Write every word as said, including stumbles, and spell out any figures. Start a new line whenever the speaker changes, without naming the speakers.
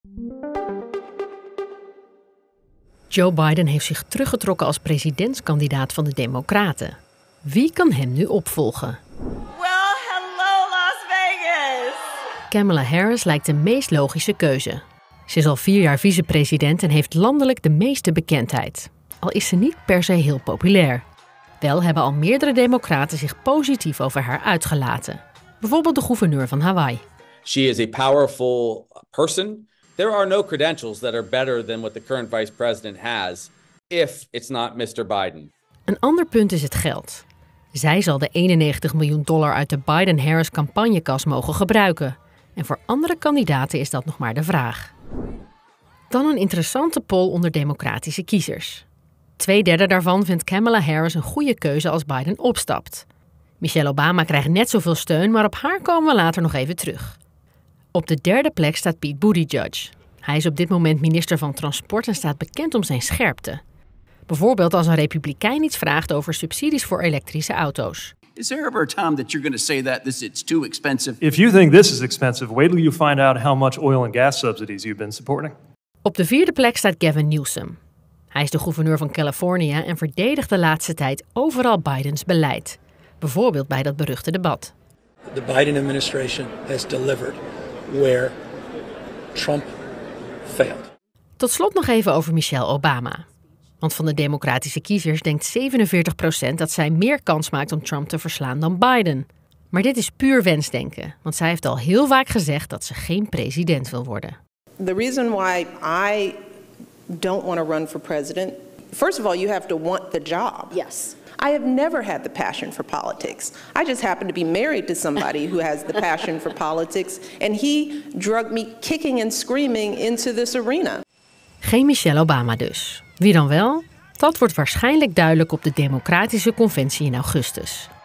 Joe Biden heeft zich teruggetrokken als presidentskandidaat van de Democraten. Wie kan hem nu opvolgen?
Well, hello Las Vegas!
Kamala Harris lijkt de meest logische keuze. Ze is al vier jaar vicepresident en heeft landelijk de meeste bekendheid. Al is ze niet per se heel populair. Wel hebben al meerdere democraten zich positief over haar uitgelaten. Bijvoorbeeld de gouverneur van Hawaii.
She is a powerful person. There are no credentials that are better than what the current vice president has, if it's not mister Biden.
Een ander punt is het geld. Zij zal de eenennegentig miljoen dollar uit de Biden-Harris campagnekas mogen gebruiken. En voor andere kandidaten is dat nog maar de vraag. Dan een interessante poll onder democratische kiezers. Tweederde daarvan vindt Kamala Harris een goede keuze als Biden opstapt. Michelle Obama krijgt net zoveel steun, maar op haar komen we later nog even terug. Op de derde plek staat Pete Buttigieg. Hij is op dit moment minister van Transport en staat bekend om zijn scherpte. Bijvoorbeeld als een republikein iets vraagt over subsidies voor elektrische auto's.
Is there ever a time that you're going to say that this it's too expensive?
If you think this is expensive, wait till you find out how much oil and gas subsidies you've been supporting.
Op de vierde plek staat Gavin Newsom. Hij is de gouverneur van Californië en verdedigt de laatste tijd overal Bidens beleid. Bijvoorbeeld bij dat beruchte debat.
The Biden administration has delivered where Trump failed.
Tot slot nog even over Michelle Obama. Want van de democratische kiezers denkt zevenenveertig procent dat zij meer kans maakt om Trump te verslaan dan Biden. Maar dit is puur wensdenken, want zij heeft al heel vaak gezegd dat ze geen president wil worden.
The reason why I don't want to run for president, first of all, you have to want the job.
Yes.
I have never had the passion for politics. I just happen to be married to somebody who has the passion for politics, and he drugged me kicking and screaming into this arena.
Geen Michelle Obama dus. Wie dan wel? Dat wordt waarschijnlijk duidelijk op de Democratische Conventie in augustus.